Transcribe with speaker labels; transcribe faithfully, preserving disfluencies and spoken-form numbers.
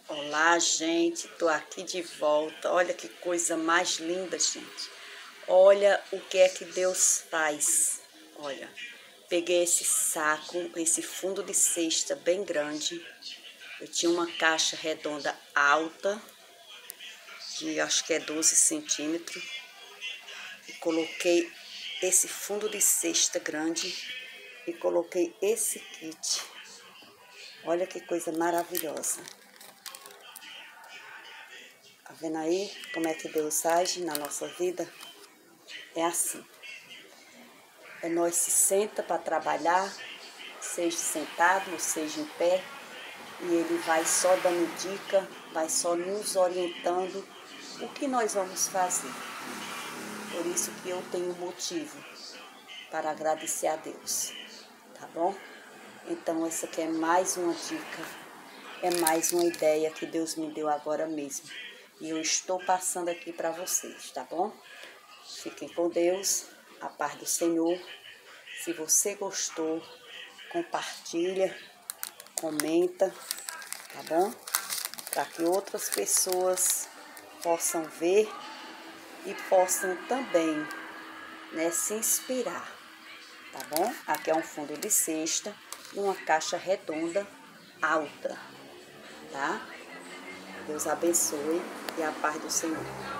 Speaker 1: Olá, gente, tô aqui de volta. Olha que coisa mais linda, gente. Olha o que é que Deus faz. Olha, peguei esse saco, esse fundo de cesta bem grande. Eu tinha uma caixa redonda alta, de acho que é doze centímetros. E coloquei esse fundo de cesta grande e coloquei esse kit. Olha que coisa maravilhosa. Tá vendo aí como é que Deus age na nossa vida? É assim. É nós se senta para trabalhar, seja sentado ou seja em pé, e Ele vai só dando dica, vai só nos orientando o que nós vamos fazer. Por isso que eu tenho motivo para agradecer a Deus, tá bom? Então essa aqui é mais uma dica, é mais uma ideia que Deus me deu agora mesmo. E eu estou passando aqui para vocês, tá bom? Fiquem com Deus, a paz do Senhor. Se você gostou, compartilha, comenta, tá bom? Para que outras pessoas possam ver e possam também, né, se inspirar, tá bom? Aqui é um fundo de cesta e uma caixa redonda alta, tá? Deus abençoe e a paz do Senhor.